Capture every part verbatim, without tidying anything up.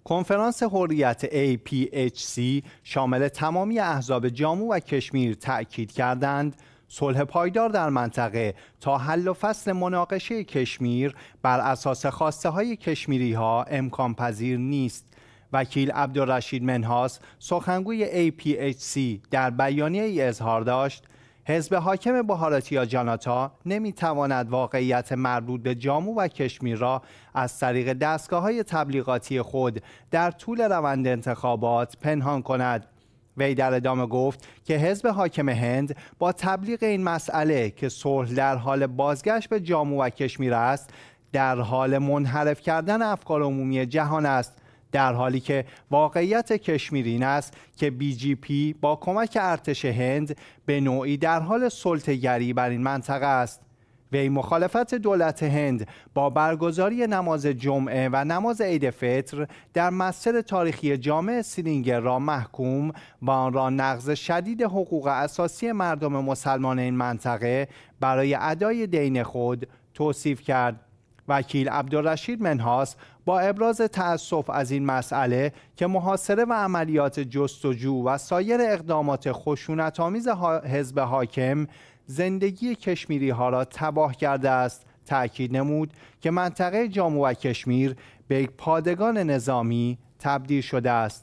کنفرانس حریت ای پی اچ سی شامل تمامی احزاب جامو و کشمیر تأکید کردند صلح پایدار در منطقه تا حل و فصل مناقشه کشمیر بر اساس خواسته های کشمیری ها امکان پذیر نیست. وکیل عبدالرشید منهاس سخنگوی ای پی اچ سی در بیانیه ای اظهار داشت حزب حاکم بهاراتیا جاناتا نمیتواند واقعیت مربوط به جامو و کشمیر را از طریق دستگاه‌های تبلیغاتی خود در طول روند انتخابات پنهان کند. وی در ادامه گفت که حزب حاکم هند با تبلیغ این مسئله که صلح در حال بازگشت به جامو و کشمیر است، در حال منحرف کردن افکار عمومی جهان است، در حالی که واقعیت کشمیر این است که بی جی پی با کمک ارتش هند به نوعی در حال سلطه‌گری بر این منطقه است. وی مخالفت دولت هند با برگزاری نماز جمعه و نماز عید فطر در مسجد تاریخی جامع سرینگر را محکوم و آن را نقض شدید حقوق اساسی مردم مسلمان این منطقه برای ادای دین خود توصیف کرد. وکیل عبدالرشید منهاس با ابراز تأسف از این مسئله که محاصره و عملیات جستجو و سایر اقدامات خشونت‌آمیز حزب حاکم زندگی کشمیری ها را تباه کرده است، تأکید نمود که منطقه جامو و کشمیر به یک پادگان نظامی تبدیل شده است.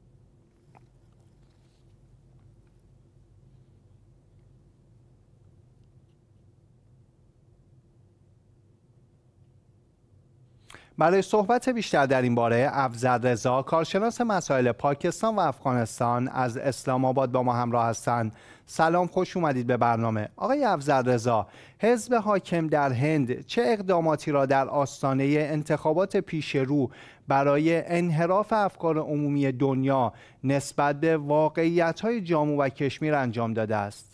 برای صحبت بیشتر در این باره افضل رضا کارشناس مسائل پاکستان و افغانستان از اسلام آباد با ما همراه هستند. سلام، خوش اومدید به برنامه. آقای افضل رضا، حزب حاکم در هند چه اقداماتی را در آستانه انتخابات پیش رو برای انحراف افکار عمومی دنیا نسبت به واقعیت‌های جامو و کشمیر انجام داده است؟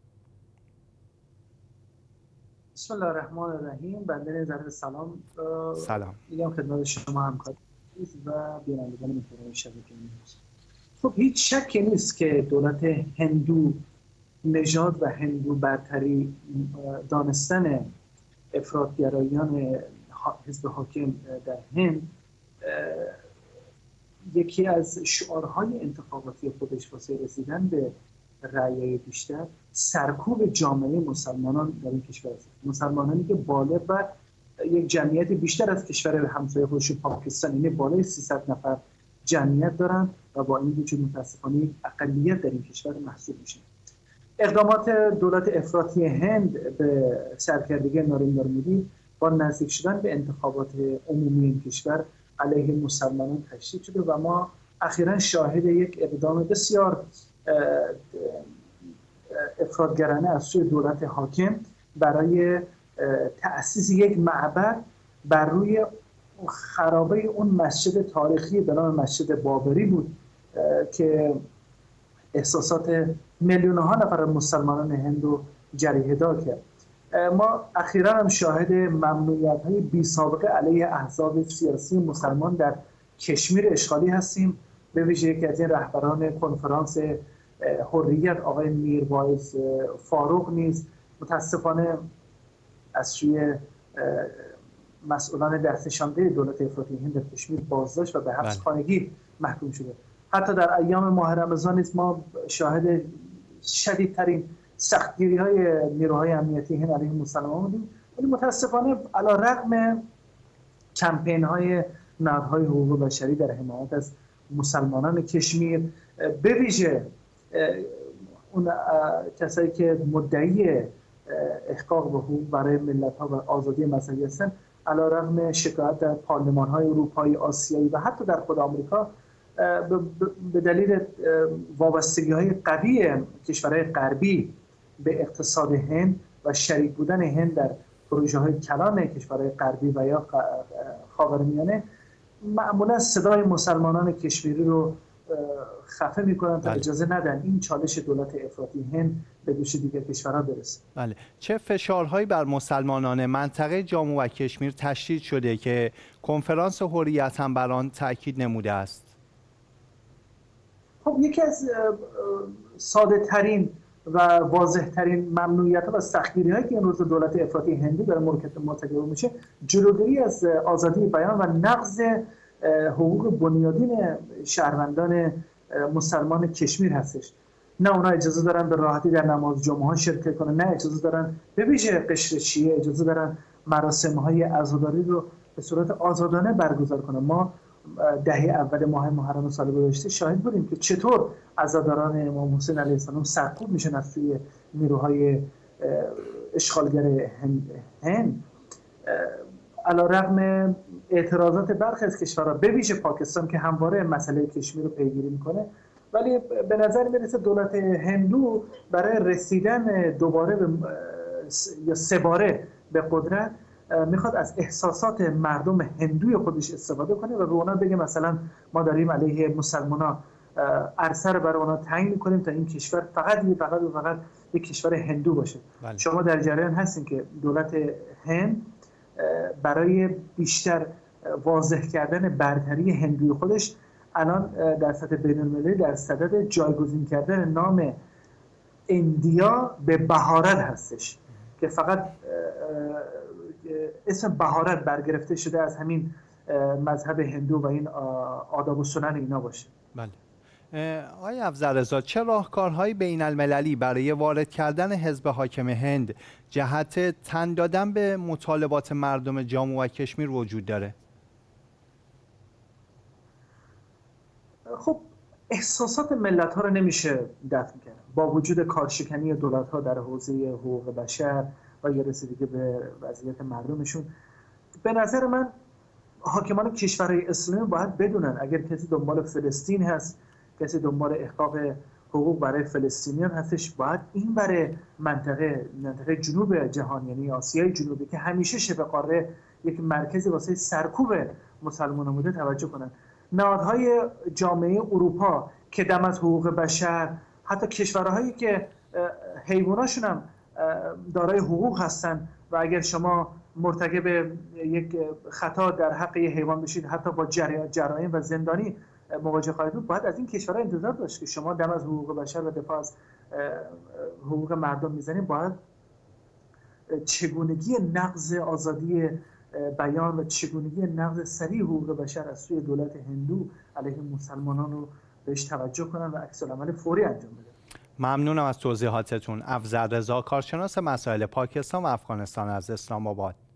بسم الله الرحمن الرحیم. بنده نظر سلام سلام میگم خدمت شما همکار و بینندگان محترم شبکه نیوز. خب هیچ شکی نیست که دولت هندو نژاد و هندو برتری دانستن افراطگرایان حزب حاکم در هند یکی از شعارهای انتخاباتی خودش واسه رسیدن به رأی بیشتر سرکوب جامعه مسلمانان در این کشور است. مسلمانانی که بالغ و یک جمعیت بیشتر از کشور همسایه خودش پاکستان، یعنی بالای سیصد نفر جمعیت دارند و با این وجود متاسفانه اقلیت در این کشور محسوب میشن. اقدامات دولت افراطی هند به سرکردگی ناریندر مودی با نزدیک شدن به انتخابات عمومی این کشور علیه مسلمانان تشدید شده و ما اخیراً شاهد یک اقدام بسیار افراطگرانه از سوی دولت حاکم برای تأسیس یک معبد بر روی خرابه اون مسجد تاریخی به نام مسجد بابری بود که احساسات میلیون ها نفر مسلمانان هندو جریحه دار کرد. ما اخیراً هم شاهد ممنوعیت های بی سابقه علیه احزاب سیاسی مسلمان در کشمیر اشغالی هستیم. به ویژه یکی از این رهبران کنفرانس حریت آقای میرواعظ فاروق نیز متاسفانه از سوی مسئولان دستنشانده دولت افراطی هند در کشمیر بازداشت و به حبس خانگی محکوم شده. حتی در ایام ماه رمضان نیز ما شاهد شدیدترین سختگیری های نیروهای امنیتی هند علیه مسلمانان بودیم، ولی متاسفانه علی رغم کمپین های نهادهای حقوق بشری در حمایت از مسلمانان کشمیر، به ویژه اون کسایی که مدعی احقاق به حقوق برای ملت‌ها و آزادی مذهبی هستند، علیرغم شکایت در پارلمان‌های اروپایی، آسیایی و حتی در خود آمریکا به دلیل وابستگی‌های قوی کشورهای غربی به اقتصاد هند و شریک بودن هند در پروژه‌های کلان کشورهای غربی و یا خاورمیانه، معمولا صدای مسلمانان کشمیری رو خفه میکنن تا اجازه ندن این چالش دولت افراطی هند به گوش دیگر کشورها برسه. بله. چه فشارهایی بر مسلمانان منطقه جامو و کشمیر تشدید شده که کنفرانس حریت هم بر آن تاکید نموده است؟ خب یکی از ساده ترین و واضح ترین ممنوعیت ها و سختگیری هایی که این روز دولت افراطی هندی داره مرتکب میشه جلوگیری از آزادی بیان و نقض حقوق بنیادین شهروندان مسلمان کشمیر هستش. نه اونا اجازه دارن به راحتی در نماز جمعه ها شرکت کنن، نه اجازه دارن به ویژه قشر شیعه اجازه دارن مراسم های عزاداری رو به صورت آزادانه برگزار کنن. ما دهه اول ماه محرم سال گذشته شاهد بودیم که چطور عزاداران امام حسین علیه السلام سرکوب میشن از سوی نیروهای اشغالگر هند. علیرغم اعتراضات برخی از کشورها به ویژه پاکستان که همواره مسئله کشمیر رو پیگیری میکنه، ولی به نظر میرسه دولت هندو برای رسیدن دوباره به یا سه باره به قدرت میخواد از احساسات مردم هندوی خودش استفاده کنه و به اونا بگه مثلا ما داریم علیه مسلمان‌ها عرصه رو برای اونا تنگ میکنیم تا این کشور فقط یه فقط و فقط یک کشور هندو باشه. بله. شما در جریان هستین که دولت هند برای بیشتر واضح کردن برتری هندوی خودش الان در سطح بین‌المللی در صدد جایگزین کردن نام اندیا به بهارت هستش که فقط اسم بهارت برگرفته شده از همین مذهب هندو و این آداب و سنن اینا باشه. بله. آقای افضلرضا، چه راهکارهایی بین المللی برای وارد کردن حزب حاکم هند جهت تن دادن به مطالبات مردم جامو و کشمیر وجود داره؟ خب احساسات ملت ها رو نمیشه دفع کرد. با وجود کارشکنی دولت ها در حوزه حقوق بشر و یا رسیدگی به وضعیت مردمشون، به نظر من حاکمان کشورهای اسلامی باید بدونن اگر کسی دنبال فلسطین هست، کسی دنبال احقاق حقوق برای فلسطینیان هستش، باید این برای منطقه منطقه جنوب جهان یعنی آسیای جنوبی که همیشه شبه قاره یک مرکزی واسه سرکوب مسلمانان بوده توجه کنن. نهادهای جامعه اروپا که دم از حقوق بشر، حتی کشورهایی که حیواناشون هم دارای حقوق هستن و اگر شما مرتکب یک خطا در حق یه حیوان بشید حتی با جرایم و زندانی مواجه خواهید بود، باید از این کشورها انتظار داشت که شما دم از حقوق بشر و دفاع از حقوق مردم میزنید. باید چگونگی نقض آزادی بیان و چگونگی نقض صریح حقوق بشر از سوی دولت هندو علیه مسلمانان رو بهش توجه کنن و عکس العمل فوری انجام بدن. ممنونم از توضیحاتتون. افضلرضا، کارشناس مسائل پاکستان و افغانستان از اسلام آباد.